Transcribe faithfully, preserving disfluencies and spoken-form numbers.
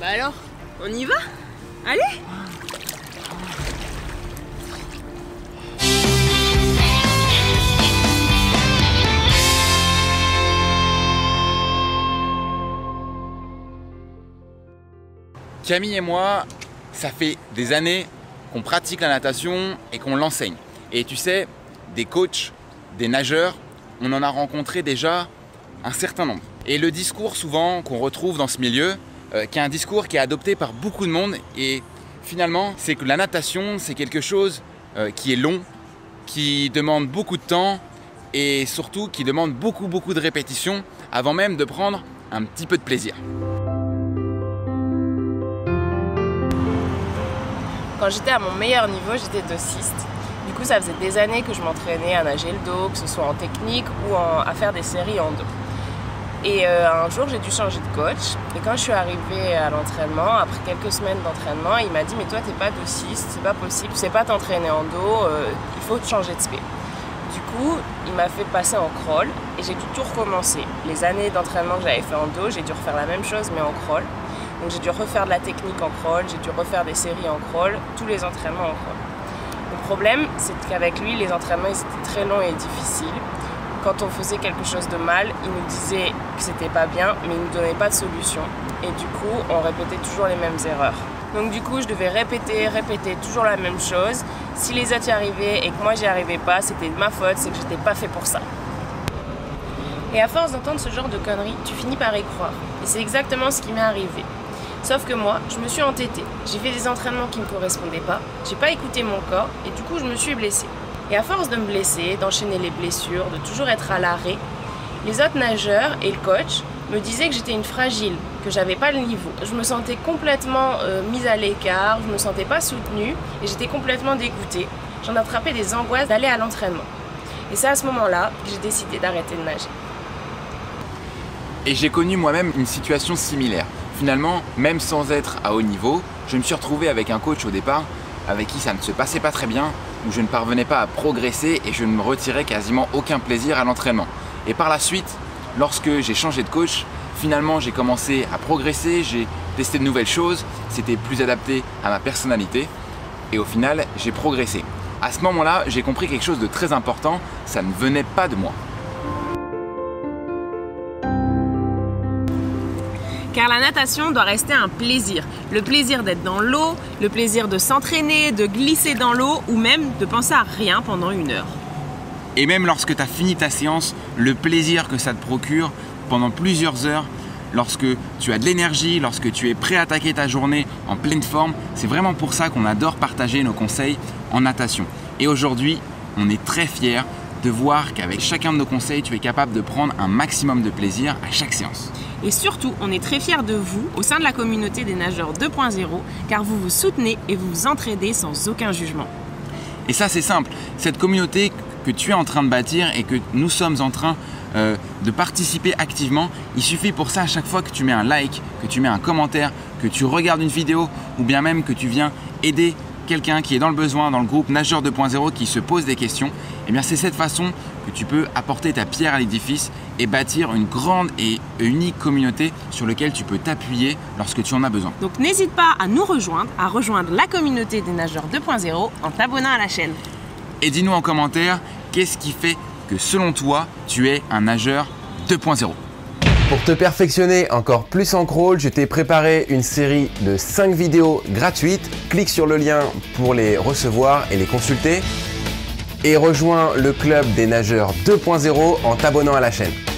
Bah alors, on y va? Allez! Camille et moi, ça fait des années qu'on pratique la natation et qu'on l'enseigne. Et tu sais, des coachs, des nageurs, on en a rencontré déjà un certain nombre. Et le discours souvent qu'on retrouve dans ce milieu, euh, qui est un discours qui est adopté par beaucoup de monde, et finalement, c'est que la natation, c'est quelque chose euh, qui est long, qui demande beaucoup de temps et surtout qui demande beaucoup beaucoup de répétitions avant même de prendre un petit peu de plaisir. Quand j'étais à mon meilleur niveau, j'étais dossiste. Du coup, ça faisait des années que je m'entraînais à nager le dos, que ce soit en technique ou en, à faire des séries en dos. Et euh, un jour, j'ai dû changer de coach. Et quand je suis arrivée à l'entraînement, après quelques semaines d'entraînement, il m'a dit « Mais toi, t'es pas dossiste, c'est pas possible, tu sais pas t'entraîner en dos, euh, il faut te changer de spé. » Du coup, il m'a fait passer en crawl et j'ai dû tout recommencer. Les années d'entraînement que j'avais fait en dos, j'ai dû refaire la même chose mais en crawl. Donc j'ai dû refaire de la technique en crawl, j'ai dû refaire des séries en crawl, tous les entraînements en crawl. Le problème, c'est qu'avec lui, les entraînements ils étaient très longs et difficiles. Quand on faisait quelque chose de mal, il nous disait que c'était pas bien, mais il ne nous donnait pas de solution. Et du coup, on répétait toujours les mêmes erreurs. Donc du coup, je devais répéter, répéter toujours la même chose. Si les autres y arrivaient et que moi j'y arrivais pas, c'était de ma faute, c'est que j'étais pas fait pour ça. Et à force d'entendre ce genre de conneries, tu finis par y croire. Et c'est exactement ce qui m'est arrivé. Sauf que moi, je me suis entêtée. J'ai fait des entraînements qui ne me correspondaient pas, j'ai pas écouté mon corps et du coup je me suis blessée. Et à force de me blesser, d'enchaîner les blessures, de toujours être à l'arrêt, les autres nageurs et le coach me disaient que j'étais une fragile, que j'avais pas le niveau. Je me sentais complètement euh, mise à l'écart, je me sentais pas soutenue et j'étais complètement dégoûtée. J'en attrapais des angoisses d'aller à l'entraînement. Et c'est à ce moment-là que j'ai décidé d'arrêter de nager. Et j'ai connu moi-même une situation similaire. Finalement, même sans être à haut niveau, je me suis retrouvé avec un coach au départ avec qui ça ne se passait pas très bien, où je ne parvenais pas à progresser et je ne me retirais quasiment aucun plaisir à l'entraînement. Et par la suite, lorsque j'ai changé de coach, finalement j'ai commencé à progresser, j'ai testé de nouvelles choses, c'était plus adapté à ma personnalité et au final j'ai progressé. À ce moment-là, j'ai compris quelque chose de très important, ça ne venait pas de moi. Car la natation doit rester un plaisir. Le plaisir d'être dans l'eau, le plaisir de s'entraîner, de glisser dans l'eau ou même de penser à rien pendant une heure. Et même lorsque tu as fini ta séance, le plaisir que ça te procure pendant plusieurs heures, lorsque tu as de l'énergie, lorsque tu es prêt à attaquer ta journée en pleine forme, c'est vraiment pour ça qu'on adore partager nos conseils en natation. Et aujourd'hui, on est très fiers de voir qu'avec chacun de nos conseils, tu es capable de prendre un maximum de plaisir à chaque séance. Et surtout, on est très fiers de vous au sein de la communauté des nageurs deux point zéro car vous vous soutenez et vous vous entraidez sans aucun jugement. Et ça, c'est simple. Cette communauté que tu es en train de bâtir et que nous sommes en train euh, de participer activement, il suffit pour ça à chaque fois que tu mets un like, que tu mets un commentaire, que tu regardes une vidéo ou bien même que tu viens aider quelqu'un qui est dans le besoin dans le groupe Nageurs deux point zéro qui se pose des questions, et bien c'est cette façon que tu peux apporter ta pierre à l'édifice et bâtir une grande et unique communauté sur laquelle tu peux t'appuyer lorsque tu en as besoin. Donc n'hésite pas à nous rejoindre, à rejoindre la communauté des Nageurs deux point zéro en t'abonnant à la chaîne. Et dis-nous en commentaire, qu'est-ce qui fait que selon toi, tu es un nageur deux point zéro? Pour te perfectionner encore plus en crawl, je t'ai préparé une série de cinq vidéos gratuites. Clique sur le lien pour les recevoir et les consulter. Et rejoins le club des nageurs deux point zéro en t'abonnant à la chaîne.